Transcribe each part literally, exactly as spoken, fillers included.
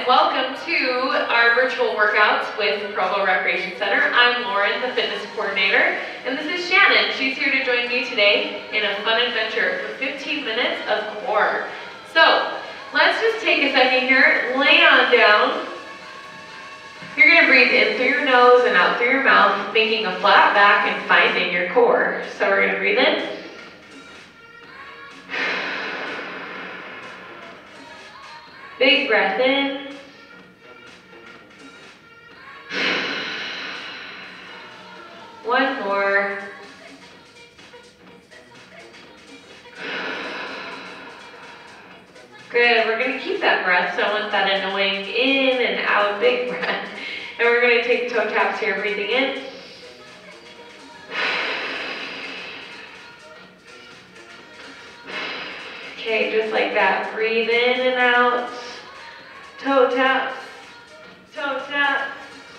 and welcome to our virtual workouts with Provo Recreation Center. I'm Lauren, the fitness coordinator, and this is Shannon. She's here to join me today in a fun adventure for fifteen minutes of core. So, let's just take a second here, lay on down. You're going to breathe in through your nose and out through your mouth, making a flat back and finding your core. So we're going to breathe in. Big breath in. One more. Good, we're going to keep that breath, so I want that annoying in and out big breath. And we're going to take toe taps here, breathing in. Okay, just like that, breathe in and out. Toe taps, toe taps.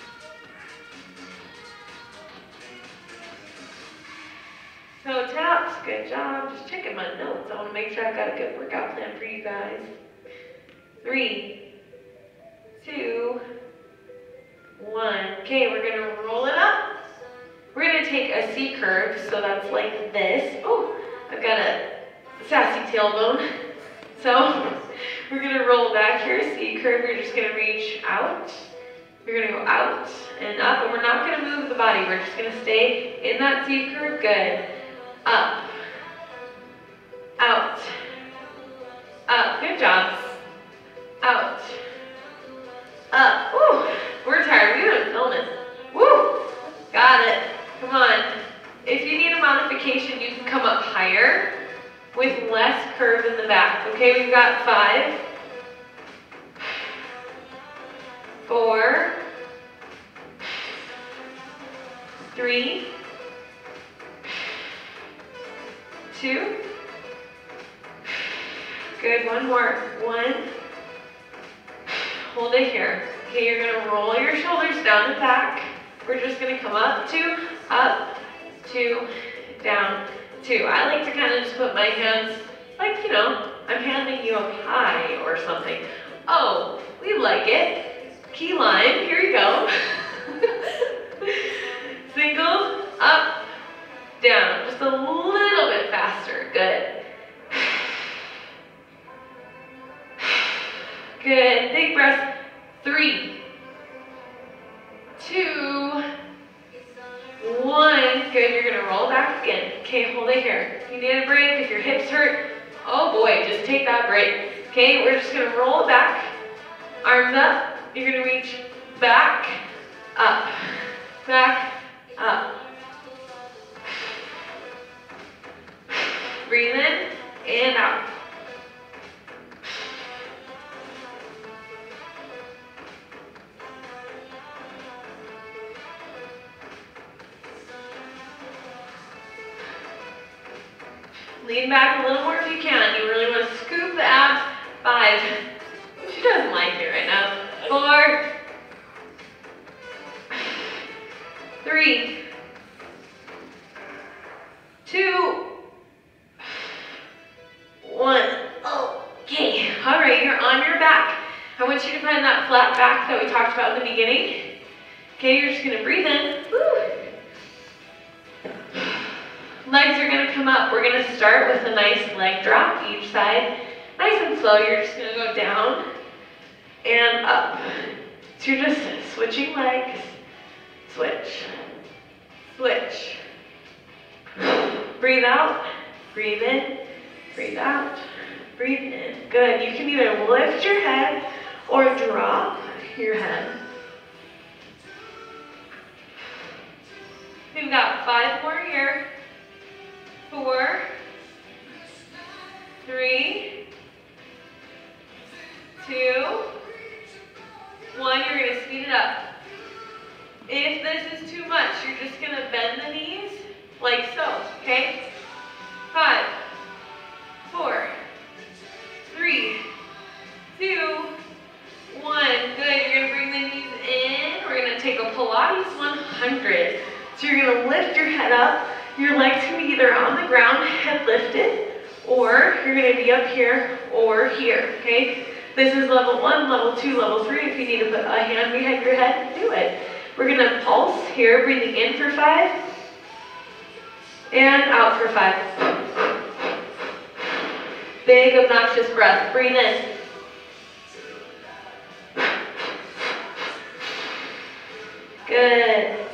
Toe taps, good job. Just checking my notes. I want to make sure I've got a good workout plan for you guys. Three, two, one. Okay, we're going to roll it up. We're going to take a C curve, so that's like this. Oh, I've got a sassy tailbone. So we're going to roll back here, C curve. You're just going to reach out. You're going to go out and up, and we're not going to move the body. We're just going to stay in that C curve. Good. Up. Out. Up. Good job. Out. Up. Woo. We're tired. We've been filming. Woo. Got it. Come on. If you need a modification, you can come up higher with less curve in the back. Okay, we've got five, four, three, two, good, one more, one, hold it here. Okay, you're gonna roll your shoulders down and back. We're just gonna come up, two, up, two, down, two. I like to kind of just put my hands, like, you know, I'm handing you a pie or something. Oh, we like it. Key lime, here you go. Single, up, down, just a little bit faster, good. Good, big breath, three, two, one, good, you're gonna roll back again. Okay, hold it here. If you need a break, if your hips hurt, oh boy, just take that break. Okay, we're just gonna roll it back, arms up, you're gonna reach back, up, back, up. Breathe in and out. Lean back a little more if you can. You really want to scoop the abs. Five. She doesn't like it right now. Four. Three. Two. One. Okay. All right, you're on your back. I want you to find that flat back that we talked about in the beginning. Okay, you're just going to breathe in. Woo. Legs are going to come up. We're going to start with a nice leg drop each side. Nice and slow. You're just going to go down and up. So you're just switching legs. Switch. Switch. Breathe out. Breathe in. Breathe out. Breathe in. Good. You can either lift your head or drop your head. We've got five more here. Four, three, two, one. You're going to speed it up. If this is too much, you're just going to bend the knees like so, okay? Five, four, three, two, one. Good. You're going to bring the knees in. We're going to take a Pilates one hundred. So you're going to lift your head up. Your legs can be either on the ground, head lifted, or you're going to be up here or here, okay? This is level one, level two, level three. If you need to put a hand behind your head, do it. We're gonna pulse here, breathing in for five, and out for five. Big obnoxious breath, breathe in. Good.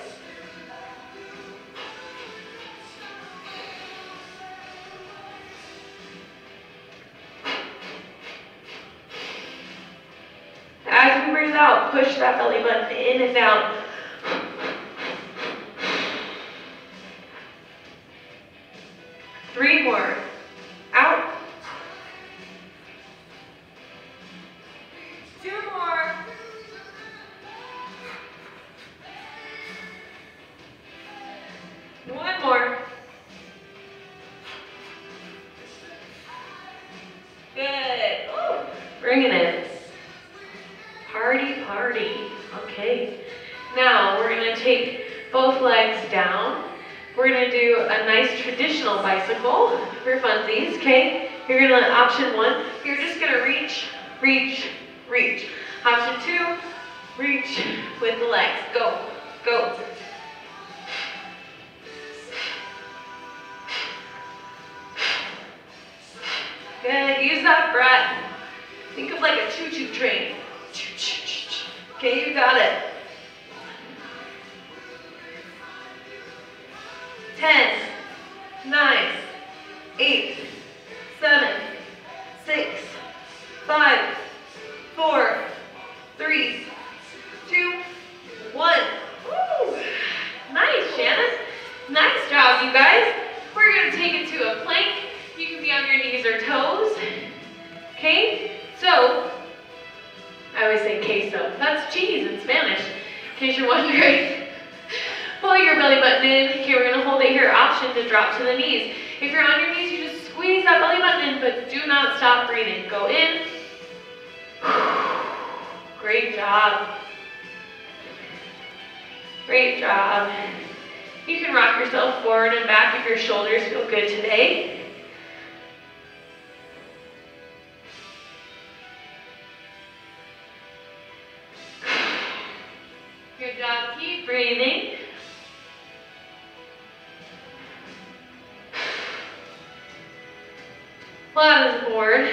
As we breathe out, push that belly button in and down. Three more. Out. Two more. One more. Good. Ooh. Bringing it. Party, party. Okay. Now we're going to take both legs down. We're going to do a nice traditional bicycle for funsies, okay? You're going to, option one, you're just going to reach, reach, reach. Option two, reach with the legs. Go, go. Good, use that breath. Think of like a choo-choo train. Okay, you got it. ten, nine, eight, seven, six, five, four, three, two, one. Woo! Nice, Shannon. Nice job, you guys. We're going to take it to a plank. You can be on your knees or toes. Okay, so, I always say queso. That's cheese in Spanish, in case you're wondering. Pull your belly button in. Okay, we're going to hold it here. Option to drop to the knees. If you're on your knees, you just squeeze that belly button in, but do not stop breathing. Go in. Great job. Great job. You can rock yourself forward and back if your shoulders feel good today. Good job. Keep breathing. Flat as a board.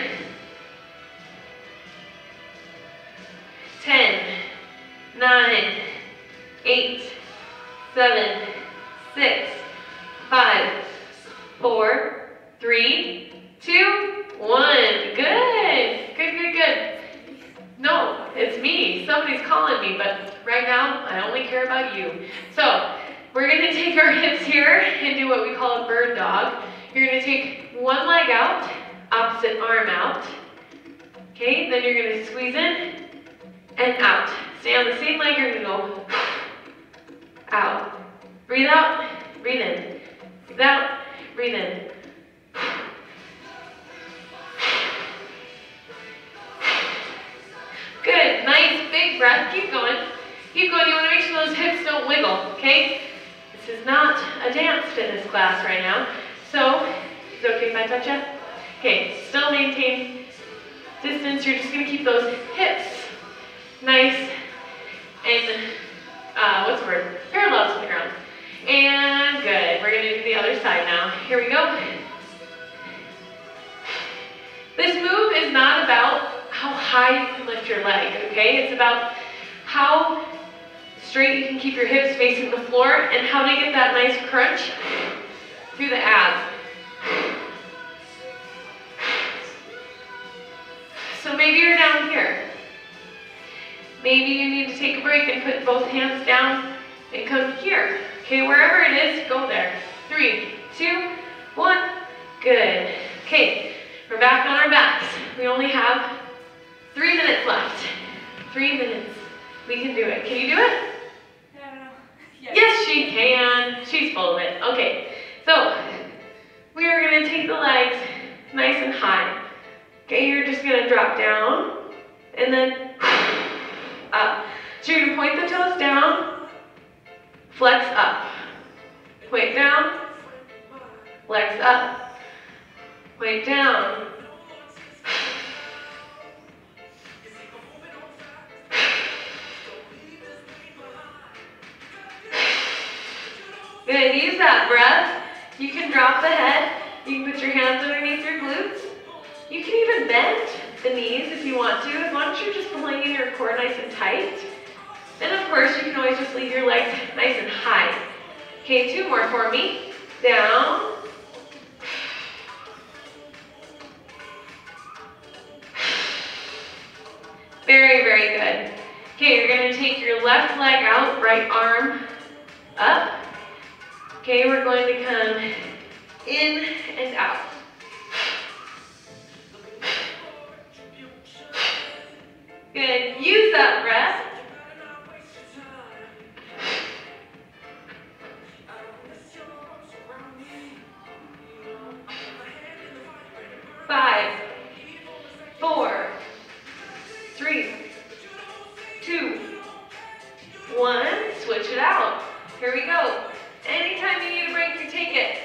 ten, nine, eight, seven, six, five, four, three, two, one. Good. Good, good, good. No, it's me. Somebody's calling me, but right now, I only care about you. So, we're going to take our hips here and do what we call a bird dog. You're going to take one leg out, opposite arm out. Okay, then you're going to squeeze in and out. Stay on the same leg, you're going to go out. Breathe out, breathe in. Breathe out, breathe in. Good, nice big breath. Keep going. Keep going. You want to make sure those hips don't wiggle, okay? This is not a dance fitness class right now. So, is it okay if I touch you? Okay, still maintain distance. You're just going to keep those hips nice and, uh, what's the word? Parallel to the ground. And good. We're going to do the other side now. Here we go. This move is not about how high you can lift your leg, okay? It's about how straight you can keep your hips facing the floor and how to get that nice crunch through the abs. So maybe you're down here. Maybe you need to take a break and put both hands down and come here. Okay, wherever it is, go there. Three, two, one, good. Okay, we're back on our backs. We only have three minutes left. Three minutes. We can do it. Can you do it? No. Yes. Yes, she can. She's full of it. Okay, so we are going to take the legs nice and high. Okay, you're just going to drop down and then up. So you're going to point the toes down, flex up. Point down, flex up. Point down. Good, use that breath. You can drop the head. You can put your hands underneath your glutes. You can even bend the knees if you want to, as long as you're just pulling in your core nice and tight. And of course, you can always just leave your legs nice and high. Okay, two more for me. Down. Very, very good. Okay, you're going to take your left leg out, right arm up. Okay, we're going to come in and out. Good. Use that breath. Five, four, three, two, one. Switch it out. Here we go. Anytime you need a break, you take it.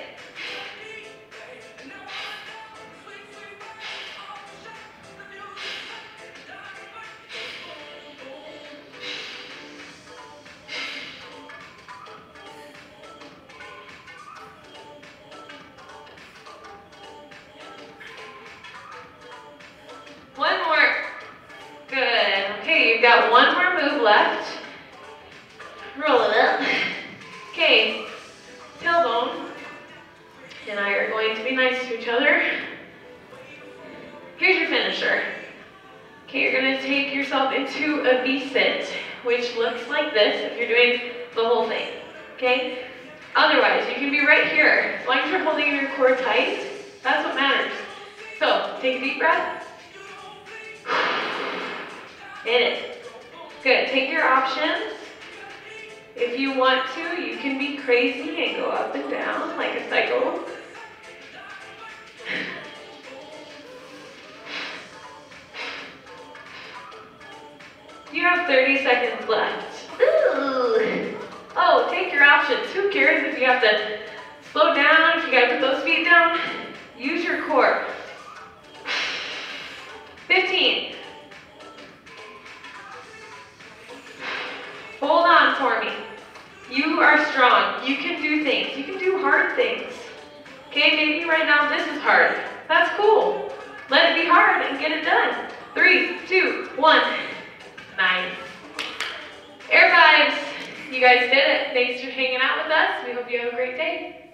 One more. Good. Okay, you've got one more move left. Roll it up. Okay, tailbone and I are going to be nice to each other. Here's your finisher. Okay, you're going to take yourself into a V-sit, which looks like this if you're doing the whole thing. Okay? Otherwise, you can be right here. As long as you're holding your core tight, that's what matters. So, take a deep breath. Hit it. Good. Take your options. If you want to, you can be crazy and go up and down like a cycle. You have thirty seconds left. Ooh. Oh, take your options. Who cares if you have to slow down, if you gotta put those feet down? Use your core. fifteen. Hold on for me. You are strong. You can do things. You can do hard things. Okay, maybe right now this is hard. That's cool. Let it be hard and get it done. Three, two, one. Nice. Air vibes. You guys did it. Thanks for hanging out with us. We hope you have a great day.